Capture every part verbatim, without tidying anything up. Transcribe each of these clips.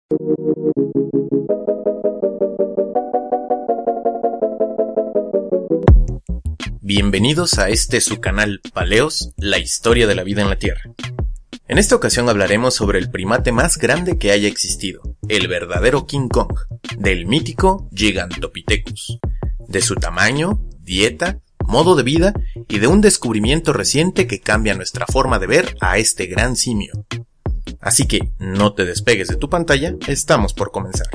Bienvenidos a este su canal Paleos, la historia de la vida en la Tierra. En esta ocasión hablaremos sobre el primate más grande que haya existido, el verdadero King Kong, del mítico Gigantopithecus, de su tamaño, dieta, modo de vida y de un descubrimiento reciente que cambia nuestra forma de ver a este gran simio. Así que no te despegues de tu pantalla, estamos por comenzar.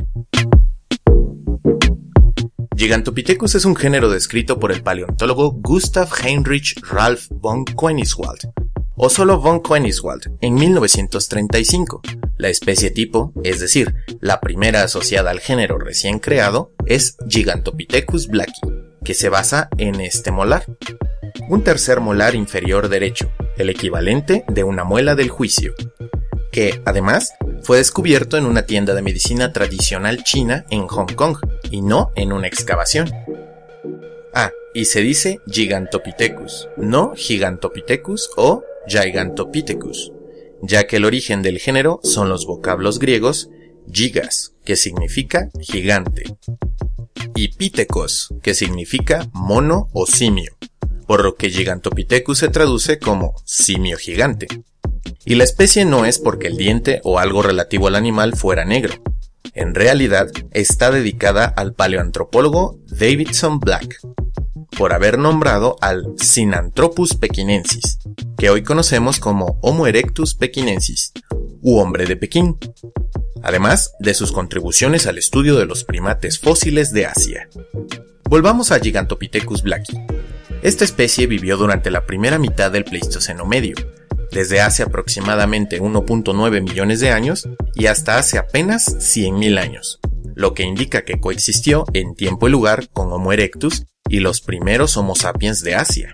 Gigantopithecus es un género descrito por el paleontólogo Gustav Heinrich Ralph von Koenigswald, o solo von Koenigswald, en mil novecientos treinta y cinco. La especie tipo, es decir, la primera asociada al género recién creado, es Gigantopithecus blacki, que se basa en este molar, un tercer molar inferior derecho, el equivalente de una muela del juicio, que, además, fue descubierto en una tienda de medicina tradicional china en Hong Kong, y no en una excavación. Ah, y se dice Gigantopithecus, no Gigantopithecus o Gigantopithecus, ya que el origen del género son los vocablos griegos gigas, que significa gigante, y pithekos, que significa mono o simio, por lo que Gigantopithecus se traduce como simio gigante. Y la especie no es porque el diente o algo relativo al animal fuera negro. En realidad, está dedicada al paleoantropólogo Davidson Black, por haber nombrado al Sinanthropus pekinensis, que hoy conocemos como Homo erectus pekinensis, u hombre de Pekín, además de sus contribuciones al estudio de los primates fósiles de Asia. Volvamos a Gigantopithecus blacki. Esta especie vivió durante la primera mitad del Pleistoceno medio, desde hace aproximadamente uno punto nueve millones de años y hasta hace apenas cien mil años, lo que indica que coexistió en tiempo y lugar con Homo erectus y los primeros Homo sapiens de Asia.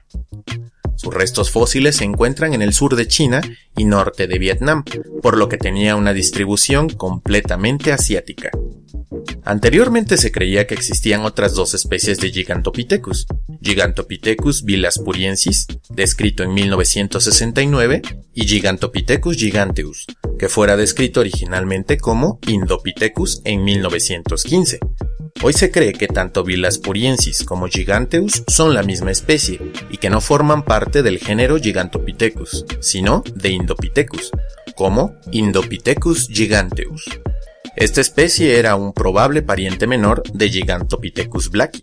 Sus restos fósiles se encuentran en el sur de China y norte de Vietnam, por lo que tenía una distribución completamente asiática. Anteriormente se creía que existían otras dos especies de Gigantopithecus, Gigantopithecus bilaspuriensis, descrito en mil novecientos sesenta y nueve, y Gigantopithecus giganteus, que fuera descrito originalmente como Indopithecus en mil novecientos quince. Hoy se cree que tanto bilaspuriensis como giganteus son la misma especie y que no forman parte del género Gigantopithecus, sino de Indopithecus, como Indopithecus giganteus. Esta especie era un probable pariente menor de Gigantopithecus blacki.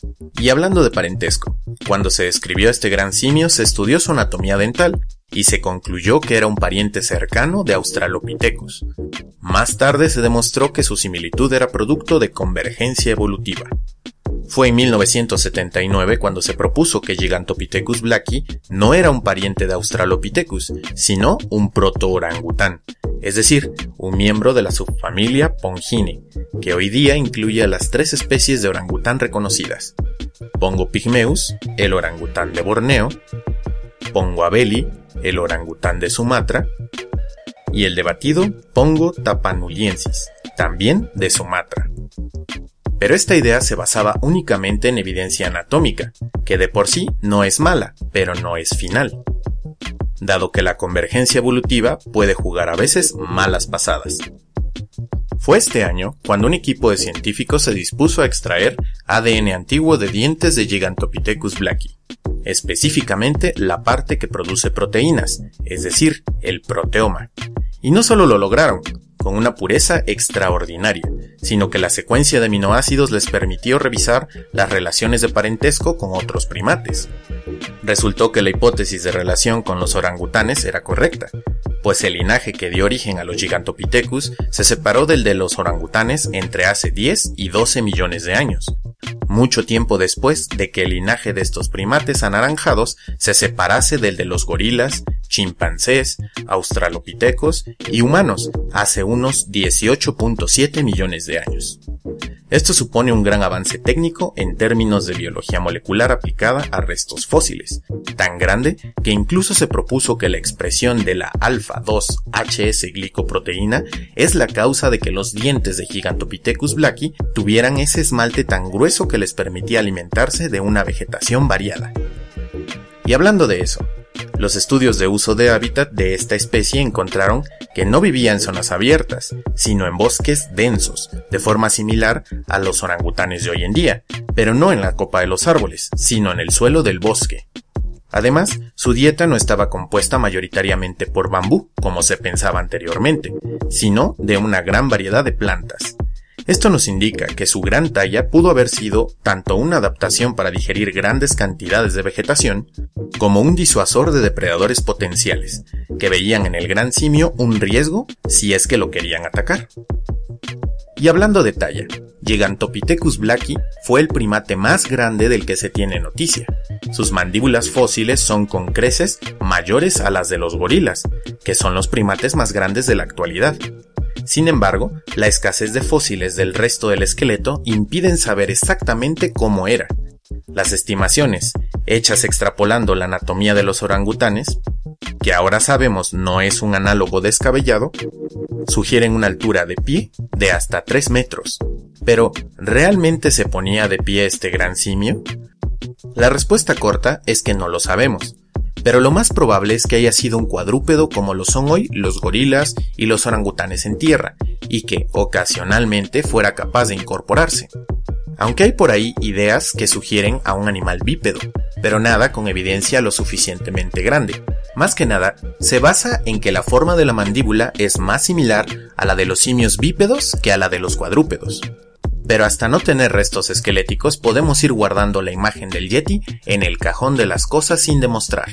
Y hablando de parentesco, cuando se describió a este gran simio se estudió su anatomía dental y se concluyó que era un pariente cercano de Australopithecus. Más tarde se demostró que su similitud era producto de convergencia evolutiva. Fue en mil novecientos setenta y nueve cuando se propuso que Gigantopithecus blacki no era un pariente de Australopithecus, sino un proto-orangután, es decir, un miembro de la subfamilia Pongine, que hoy día incluye a las tres especies de orangután reconocidas: Pongo pygmeus, el orangután de Borneo; Pongo abeli, el orangután de Sumatra; y el debatido Pongo tapanuliensis, también de Sumatra. Pero esta idea se basaba únicamente en evidencia anatómica, que de por sí no es mala, pero no es final, dado que la convergencia evolutiva puede jugar a veces malas pasadas. Fue este año cuando un equipo de científicos se dispuso a extraer A D N antiguo de dientes de Gigantopithecus blacki, específicamente la parte que produce proteínas, es decir, el proteoma. Y no solo lo lograron, con una pureza extraordinaria, sino que la secuencia de aminoácidos les permitió revisar las relaciones de parentesco con otros primates. Resultó que la hipótesis de relación con los orangutanes era correcta, pues el linaje que dio origen a los Gigantopithecus se separó del de los orangutanes entre hace diez y doce millones de años, mucho tiempo después de que el linaje de estos primates anaranjados se separase del de los gorilas, chimpancés, australopithecos y humanos hace unos dieciocho punto siete millones de años. Esto supone un gran avance técnico en términos de biología molecular aplicada a restos fósiles, tan grande que incluso se propuso que la expresión de la alfa dos H S glicoproteína es la causa de que los dientes de Gigantopithecus blacki tuvieran ese esmalte tan grueso que les permitía alimentarse de una vegetación variada. Y hablando de eso, Los estudios de uso de hábitat de esta especie encontraron que no vivía en zonas abiertas, sino en bosques densos, de forma similar a los orangutanes de hoy en día, pero no en la copa de los árboles, sino en el suelo del bosque. Además, su dieta no estaba compuesta mayoritariamente por bambú, como se pensaba anteriormente, sino de una gran variedad de plantas. Esto nos indica que su gran talla pudo haber sido tanto una adaptación para digerir grandes cantidades de vegetación, como un disuasor de depredadores potenciales, que veían en el gran simio un riesgo si es que lo querían atacar. Y hablando de talla, Gigantopithecus blacki fue el primate más grande del que se tiene noticia. Sus mandíbulas fósiles son con creces mayores a las de los gorilas, que son los primates más grandes de la actualidad. Sin embargo, la escasez de fósiles del resto del esqueleto impiden saber exactamente cómo era. Las estimaciones, hechas extrapolando la anatomía de los orangutanes, que ahora sabemos no es un análogo descabellado, sugieren una altura de pie de hasta tres metros. Pero, ¿realmente se ponía de pie este gran simio? La respuesta corta es que no lo sabemos, pero lo más probable es que haya sido un cuadrúpedo como lo son hoy los gorilas y los orangutanes en tierra, y que ocasionalmente fuera capaz de incorporarse. Aunque hay por ahí ideas que sugieren a un animal bípedo, pero nada con evidencia lo suficientemente grande. Más que nada, se basa en que la forma de la mandíbula es más similar a la de los simios bípedos que a la de los cuadrúpedos. Pero hasta no tener restos esqueléticos podemos ir guardando la imagen del yeti en el cajón de las cosas sin demostrar.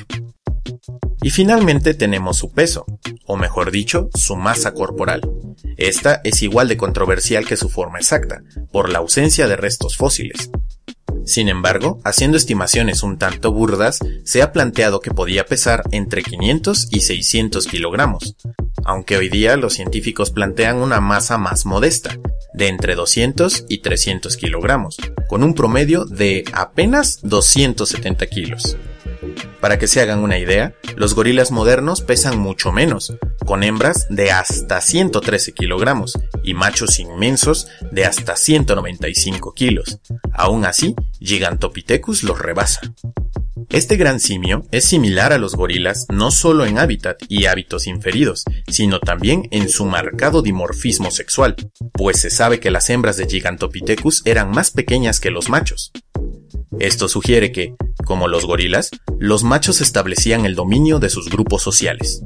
Y finalmente tenemos su peso, o mejor dicho, su masa corporal. Esta es igual de controversial que su forma exacta, por la ausencia de restos fósiles. Sin embargo, haciendo estimaciones un tanto burdas, se ha planteado que podía pesar entre quinientos y seiscientos kilogramos, aunque hoy día los científicos plantean una masa más modesta, de entre doscientos y trescientos kilogramos, con un promedio de apenas doscientos setenta kilos. Para que se hagan una idea, los gorilas modernos pesan mucho menos, con hembras de hasta ciento trece kilogramos y machos inmensos de hasta ciento noventa y cinco kilos. Aún así, Gigantopithecus los rebasa. Este gran simio es similar a los gorilas no solo en hábitat y hábitos inferidos, sino también en su marcado dimorfismo sexual, pues se sabe que las hembras de Gigantopithecus eran más pequeñas que los machos. Esto sugiere que, como los gorilas, los machos establecían el dominio de sus grupos sociales.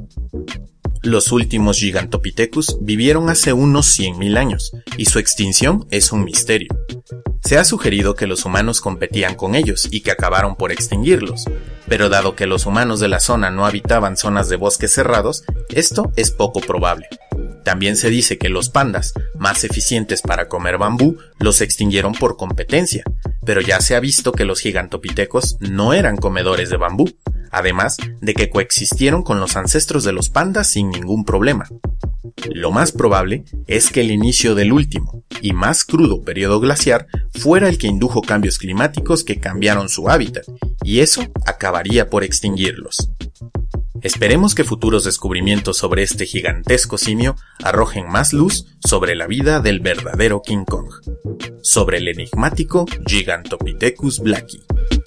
Los últimos Gigantopithecus vivieron hace unos cien mil años, y su extinción es un misterio. Se ha sugerido que los humanos competían con ellos y que acabaron por extinguirlos, pero dado que los humanos de la zona no habitaban zonas de bosques cerrados, esto es poco probable. También se dice que los pandas, más eficientes para comer bambú, los extinguieron por competencia, pero ya se ha visto que los gigantopithecos no eran comedores de bambú, además de que coexistieron con los ancestros de los pandas sin ningún problema. Lo más probable es que el inicio del último y más crudo periodo glaciar fuera el que indujo cambios climáticos que cambiaron su hábitat, y eso acabaría por extinguirlos. Esperemos que futuros descubrimientos sobre este gigantesco simio arrojen más luz sobre la vida del verdadero King Kong, sobre el enigmático Gigantopithecus blacki.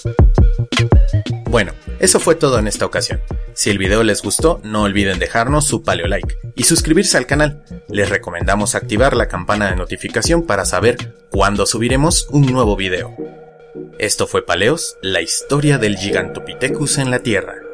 Bueno, eso fue todo en esta ocasión. Si el video les gustó, no olviden dejarnos su paleolike y suscribirse al canal. Les recomendamos activar la campana de notificación para saber cuándo subiremos un nuevo video. Esto fue Paleos, la historia del Gigantopithecus en la Tierra.